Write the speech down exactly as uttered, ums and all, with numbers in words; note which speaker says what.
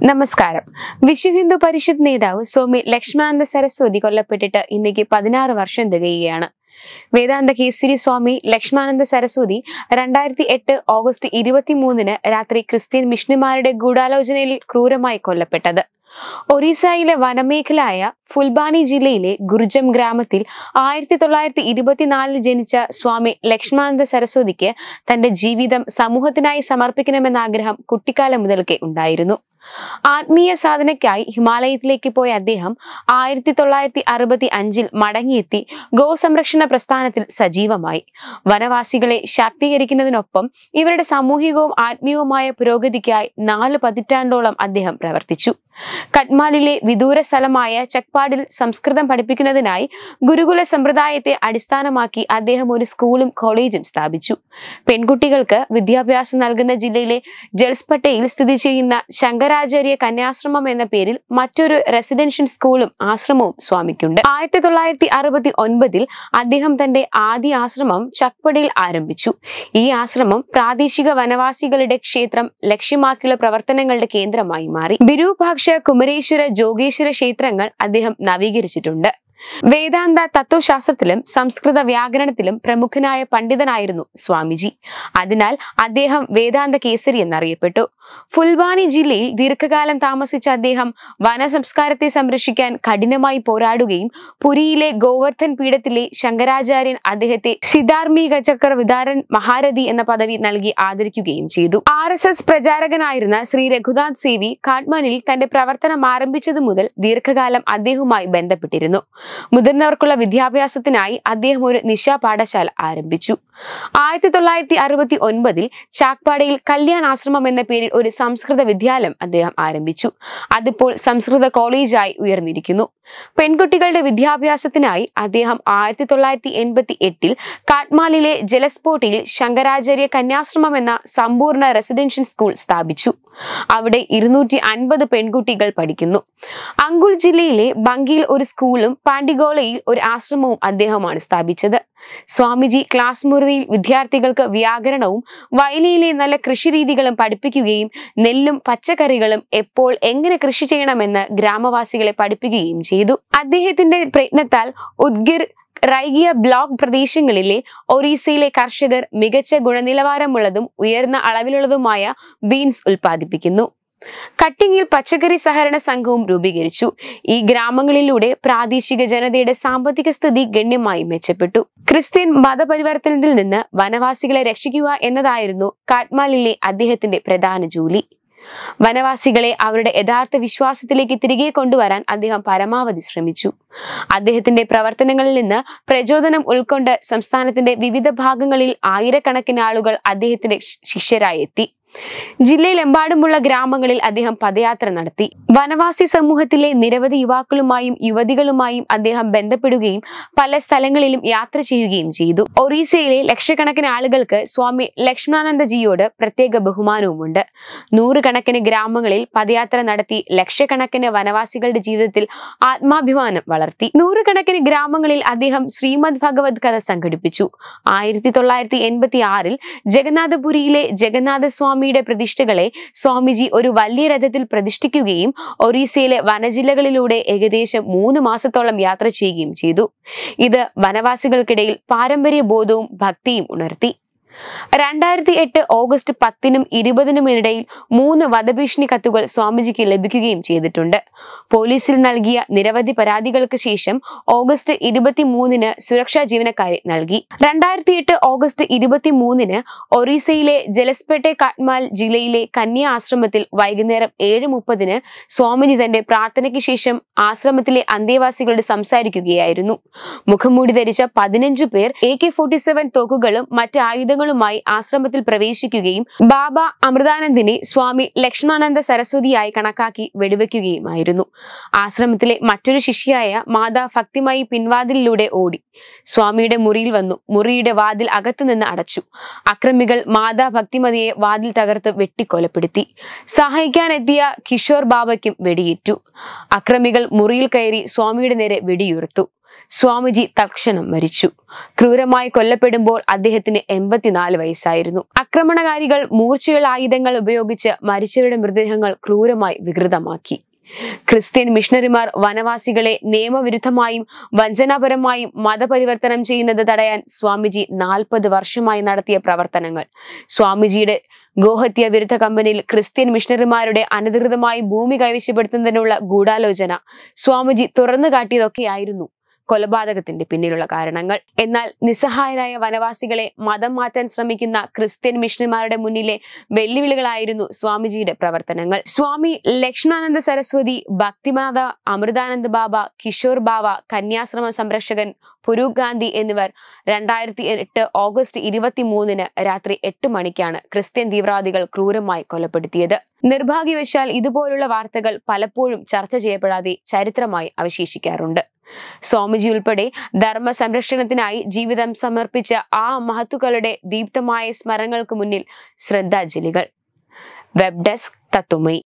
Speaker 1: നമസ്കാരം. വിശ്വ ഹിന്ദു പരിഷത്ത് നേതാവ് സ്വാമി ലക്ഷ്മണാനന്ദ സരസ്വതി കൊല്ലപ്പെട്ടിട്ട് ഇന്നേക്ക് പതിനാറ് വർഷം തികയുകയാണ്. വേദാന്ത കേസരി സ്വാമി ലക്ഷ്മണാനന്ദ സരസ്വതി രണ്ടായിരത്തി എട്ട് ഓഗസ്റ്റ് ഇരുപത്തി മൂന്നിന് രാത്രി ക്രിസ്ത്യൻ മിഷണറിമാരുടെ ഗൂഢാലോചനയിൽ ക്രൂരമായി കൊല്ലപ്പെട്ടത്. ഒറീസയിലെ വനമേഖലയായ ഫുൽബാനി ജില്ലയിലെ ഗുർജം ഗ്രാമത്തിൽ ആയിരത്തി തൊള്ളായിരത്തി ഇരുപത്തിനാലിൽ ജനിച്ച സ്വാമി ലക്ഷ്മണാനന്ദ സരസ്വതിക്ക് തന്റെ ജീവിതം സമൂഹത്തിനായി സമർപ്പിക്കണമെന്ന ആഗ്രഹം കുട്ടിക്കാലം മുതൽക്കേ ഉണ്ടായിരുന്നു. ആത്മീയ സാധനയ്ക്കായി ഹിമാലയത്തിലേക്ക് പോയ അദ്ദേഹം ആയിരത്തി തൊള്ളായിരത്തി അറുപത്തി അഞ്ചിൽ മടങ്ങിയെത്തി ഗോസംരക്ഷണ പ്രസ്ഥാനത്തിൽ സജീവമായി. വനവാസികളെ ശാക്തീകരിക്കുന്നതിനൊപ്പം ഇവരുടെ സാമൂഹികവും ആത്മീയവുമായ പുരോഗതിക്കായി നാല് പതിറ്റാണ്ടോളം അദ്ദേഹം പ്രവർത്തിച്ചു. കട്മാലിലെ വിദൂര സ്ഥലമായ ചക്പാടിൽ സംസ്കൃതം പഠിപ്പിക്കുന്നതിനായി ഗുരുകുല സമ്പ്രദായത്തെ അടിസ്ഥാനമാക്കി അദ്ദേഹം ഒരു സ്കൂളും കോളേജും സ്ഥാപിച്ചു. പെൺകുട്ടികൾക്ക് വിദ്യാഭ്യാസം നൽകുന്ന ജില്ലയിലെ ജൽസ്പട്ടയിൽ സ്ഥിതി ചെയ്യുന്ന ശങ്കരാചാര്യ കന്യാശ്രമം എന്ന പേരിൽ മറ്റൊരു റെസിഡൻഷ്യൽ സ്കൂളും ആശ്രമവും സ്വാമിക്കുണ്ട്. ആയിരത്തി തൊള്ളായിരത്തി അറുപത്തി ഒൻപതിൽ അദ്ദേഹം തന്റെ ആദ്യ ആശ്രമം ചക്പടിയിൽ ആരംഭിച്ചു. ഈ ആശ്രമം പ്രാദേശിക വനവാസികളുടെ ക്ഷേത്രം ലക്ഷ്യമാക്കിയുള്ള പ്രവർത്തനങ്ങളുടെ കേന്ദ്രമായി മാറി. ബിരൂപാക്ഷ, കുമരേശ്വര, ജോഗേശ്വര ക്ഷേത്രങ്ങൾ അദ്ദേഹം നവീകരിച്ചിട്ടുണ്ട്. വേദാന്ത തത്വശാസ്ത്രത്തിലും സംസ്കൃത വ്യാകരണത്തിലും പ്രമുഖനായ പണ്ഡിതനായിരുന്നു സ്വാമിജി. അതിനാൽ അദ്ദേഹം വേദാന്ത കേസരി എന്നറിയപ്പെട്ടു. ഫുൽബാനി ജില്ലയിൽ ദീർഘകാലം താമസിച്ച അദ്ദേഹം വനസംസ്കാരത്തെ സംരക്ഷിക്കാൻ കഠിനമായി പോരാടുകയും പുരിയിലെ ഗോവർദ്ധൻ പീഠത്തിലെ ശങ്കരാചാര്യൻ അദ്ദേഹത്തെ സിദ്ധാർമിക ചക്ര വിദാരൻ മഹാരഥി എന്ന പദവി നൽകി ആദരിക്കുകയും ചെയ്തു. ആർ എസ് എസ് പ്രചാരകനായിരുന്ന ശ്രീ രഘുനാഥ് സേവി കാട്മാനിൽ തന്റെ പ്രവർത്തനം ആരംഭിച്ചതു മുതൽ ദീർഘകാലം അദ്ദേഹവുമായി ബന്ധപ്പെട്ടിരുന്നു. മുതിർന്നവർക്കുള്ള വിദ്യാഭ്യാസത്തിനായി അദ്ദേഹം ഒരു നിശാ പാഠശാല ആരംഭിച്ചു. ആയിരത്തി തൊള്ളായിരത്തി അറുപത്തി ഒൻപതിൽ ചാക്പാടയിൽ കല്യാൺ ആശ്രമം എന്ന പേരിൽ ഒരു സംസ്കൃത വിദ്യാലയം അദ്ദേഹം ആരംഭിച്ചു. അതിപ്പോൾ സംസ്കൃത കോളേജായി ഉയർന്നിരിക്കുന്നു. പെൺകുട്ടികളുടെ വിദ്യാഭ്യാസത്തിനായി അദ്ദേഹം ആയിരത്തി തൊള്ളായിരത്തി എൺപത്തി എട്ടിൽ കാട്മാലിലെ ജലസ്പോട്ടിൽ ശങ്കരാചാര്യ കന്യാശ്രമം എന്ന സമ്പൂർണ്ണ റെസിഡൻഷ്യൽ സ്കൂൾ സ്ഥാപിച്ചു. അവിടെ ഇരുന്നൂറ്റി അൻപത് പെൺകുട്ടികൾ പഠിക്കുന്നു. അങ്കുൾ ജില്ലയിലെ ബങ്കിയിൽ ഒരു സ്കൂളും പാണ്ടിഗോളയിൽ ഒരു ആശ്രമവും അദ്ദേഹമാണ് സ്ഥാപിച്ചത്. സ്വാമിജി ക്ലാസ് മുറിയിൽ വിദ്യാർത്ഥികൾക്ക് വ്യാകരണവും വയലിലെ നല്ല കൃഷിരീതികളും പഠിപ്പിക്കുകയും നെല്ലും പച്ചക്കറികളും എപ്പോൾ എങ്ങനെ കൃഷി ചെയ്യണമെന്ന് ഗ്രാമവാസികളെ പഠിപ്പിക്കുകയും ചെയ്തു. അദ്ദേഹത്തിന്റെ പ്രയത്നത്താൽ ഉദ്ഗിർ, റൈഗിയ ബ്ലോക്ക് പ്രദേശങ്ങളിലെ ഒറീസയിലെ കർഷകർ മികച്ച ഗുണനിലവാരമുള്ളതും ഉയർന്ന അളവിലുള്ളതുമായ ബീൻസ് ഉൽപ്പാദിപ്പിക്കുന്നു. കട്ടിങ്ങിൽ പച്ചക്കറി സഹകരണ സംഘവും രൂപീകരിച്ചു. ഈ ഗ്രാമങ്ങളിലൂടെ പ്രാദേശിക ജനതയുടെ സാമ്പത്തിക സ്ഥിതി ഗണ്യമായി മെച്ചപ്പെട്ടു. ക്രിസ്ത്യൻ മതപരിവർത്തനത്തിൽ നിന്ന് വനവാസികളെ രക്ഷിക്കുക എന്നതായിരുന്നു കാട്മാലിലെ അദ്ദേഹത്തിന്റെ പ്രധാന ജോലി. വനവാസികളെ അവരുടെ യഥാർത്ഥ വിശ്വാസത്തിലേക്ക് തിരികെ കൊണ്ടുവരാൻ അദ്ദേഹം പരമാവധി ശ്രമിച്ചു. അദ്ദേഹത്തിന്റെ പ്രവർത്തനങ്ങളിൽ നിന്ന് പ്രചോദനം ഉൾക്കൊണ്ട് സംസ്ഥാനത്തിന്റെ വിവിധ ഭാഗങ്ങളിൽ ആയിരക്കണക്കിന് ആളുകൾ അദ്ദേഹത്തിന്റെ ശിഷ്യരായി എത്തി. ജില്ലയിലെമ്പാടുമുള്ള ഗ്രാമങ്ങളിൽ അദ്ദേഹം പദയാത്ര നടത്തി. വനവാസി സമൂഹത്തിലെ നിരവധി യുവാക്കളുമായും യുവതികളുമായും അദ്ദേഹം ബന്ധപ്പെടുകയും പല സ്ഥലങ്ങളിലും യാത്ര ചെയ്യുകയും ചെയ്തു. ഒറീസയിലെ ലക്ഷക്കണക്കിന് ആളുകൾക്ക് സ്വാമി ലക്ഷ്മണാനന്ദജിയോട് പ്രത്യേക ബഹുമാനവുമുണ്ട്. നൂറുകണക്കിന് ഗ്രാമങ്ങളിൽ പദയാത്ര നടത്തി ലക്ഷക്കണക്കിന് വനവാസികളുടെ ജീവിതത്തിൽ ആത്മാഭിമാനം വളർത്തി. നൂറുകണക്കിന് ഗ്രാമങ്ങളിൽ അദ്ദേഹം ശ്രീമദ് ഭഗവത് കഥ സംഘടിപ്പിച്ചു. ആയിരത്തി തൊള്ളായിരത്തി എൺപത്തി ആറിൽ ജഗന്നാഥപുരിയിലെ ജഗന്നാഥ സ്വാമി യുടെ പ്രതിഷ്ഠകളെ സ്വാമിജി ഒരു വലിയ രഥത്തിൽ പ്രതിഷ്ഠിക്കുകയും ഒറീസയിലെ വനജില്ലകളിലൂടെ ഏകദേശം മൂന്ന് മാസത്തോളം യാത്ര ചെയ്യുകയും ചെയ്തു. ഇത് വനവാസികൾക്കിടയിൽ പാരമ്പര്യ ബോധവും ഭക്തിയും ഉണർത്തി. രണ്ടായിരത്തി എട്ട് ഓഗസ്റ്റ് പത്തിനും ഇരുപതിനും ഇടയിൽ മൂന്ന് വധഭീഷണി കത്തുകൾ സ്വാമിജിക്ക് ലഭിക്കുകയും ചെയ്തിട്ടുണ്ട്. പോലീസിൽ നൽകിയ നിരവധി പരാതികൾക്ക് ശേഷം ഓഗസ്റ്റ് ഇരുപത്തി മൂന്നിന് സുരക്ഷാ ജീവനക്കാരെ നൽകി. രണ്ടായിരത്തി എട്ട് ഓഗസ്റ്റ് ഇരുപത്തി മൂന്നിന് ഒറീസയിലെ ജലസ്പേട്ടെ കാട്മാൽ ജില്ലയിലെ കന്യ ആശ്രമത്തിൽ വൈകുന്നേരം ഏഴ് മുപ്പതിന് സ്വാമിജി തന്റെ പ്രാർത്ഥനയ്ക്ക് ശേഷം ആശ്രമത്തിലെ അന്തേവാസികളോട് സംസാരിക്കുകയായിരുന്നു. മുഖംമൂടി ധരിച്ച പതിനഞ്ചു പേർ എ കെ ഫോർട്ടി സെവൻ തോക്കുകളും മറ്റ് ആയുധങ്ങളും മായി ആശ്രമത്തിൽ പ്രവേശിക്കുകയും ബാബ അമൃതാനന്ദിനെ സ്വാമി ലക്ഷ്മണാനന്ദ സരസ്വതിയായി കണക്കാക്കി വെടിവെക്കുകയുമായിരുന്നു. ആശ്രമത്തിലെ മറ്റൊരു ശിഷ്യയായ മാതാ ഭക്തിമായി പിൻവാതിലിലൂടെ ഓടി സ്വാമിയുടെ മുറിയിൽ വന്നു. മുറിയുടെ വാതിൽ അകത്തുനിന്ന് അടച്ചു. അക്രമികൾ മാതാ ഭക്തിമതിയെ വാതിൽ തകർത്ത് വെട്ടിക്കൊലപ്പെടുത്തി. സഹായിക്കാനെത്തിയ കിഷോർ ബാബയ്ക്കും വെടിയേറ്റു. അക്രമികൾ മുറിയിൽ കയറി സ്വാമിയുടെ നേരെ വെടിയുതിർത്തു. സ്വാമിജി തൽക്ഷണം മരിച്ചു. ക്രൂരമായി കൊല്ലപ്പെടുമ്പോൾ അദ്ദേഹത്തിന് എൺപത്തിനാല് വയസ്സായിരുന്നു. ആക്രമണകാരികൾ മൂർച്ചയുള്ള ആയുധങ്ങൾ ഉപയോഗിച്ച് മരിച്ചവരുടെ മൃതദേഹങ്ങൾ ക്രൂരമായി വികൃതമാക്കി. ക്രിസ്ത്യൻ മിഷണറിമാർ വനവാസികളെ നിയമവിരുദ്ധമായും വഞ്ചനാപരമായും മതപരിവർത്തനം ചെയ്യുന്നത് തടയാൻ സ്വാമിജി നാൽപ്പത് വർഷമായി നടത്തിയ പ്രവർത്തനങ്ങൾ, സ്വാമിജിയുടെ ഗോഹത്യ വിരുദ്ധ കമ്പനിയിൽ ക്രിസ്ത്യൻ മിഷണറിമാരുടെ അനധികൃതമായി ഭൂമി കൈവശപ്പെടുത്തുന്നതിനുള്ള ഗൂഢാലോചന, സ്വാമിജി തുറന്നു കാട്ടിയതൊക്കെയായിരുന്നു കൊലപാതകത്തിന്റെ പിന്നിലുള്ള കാരണങ്ങൾ. എന്നാൽ നിസ്സഹായരായ വനവാസികളെ മതം മാറ്റാൻ ശ്രമിക്കുന്ന ക്രിസ്ത്യൻ മിഷണറിമാരുടെ മുന്നിലെ വെല്ലുവിളികളായിരുന്നു സ്വാമിജിയുടെ പ്രവർത്തനങ്ങൾ. സ്വാമി ലക്ഷ്മണാനന്ദ സരസ്വതി, ഭക്തിമാത അമൃതാനന്ദ ബാബ, കിഷോർ ബാവ, കന്യാശ്രമ സംരക്ഷകൻ ഫുരൂഖ് ഗാന്ധി എന്നിവർ രണ്ടായിരത്തി എട്ട് ഓഗസ്റ്റ് ഇരുപത്തി മൂന്നിന് രാത്രി എട്ട് മണിക്കാണ് ക്രിസ്ത്യൻ തീവ്രവാദികൾ ക്രൂരമായി കൊലപ്പെടുത്തിയത്. നിർഭാഗ്യവശാൽ ഇതുപോലുള്ള വാർത്തകൾ പലപ്പോഴും ചർച്ച ചെയ്യപ്പെടാതെ ചരിത്രമായി അവശേഷിക്കാറുണ്ട്. സ്വാമിജി ഉൾപ്പെടെ ധർമ്മ സംരക്ഷണത്തിനായി ജീവിതം സമർപ്പിച്ച ആ മഹത്തുക്കളുടെ ദീപ്തമായ സ്മരണകൾക്ക് മുന്നിൽ ശ്രദ്ധാഞ്ജലികൾ. Web desk Tatwamayi.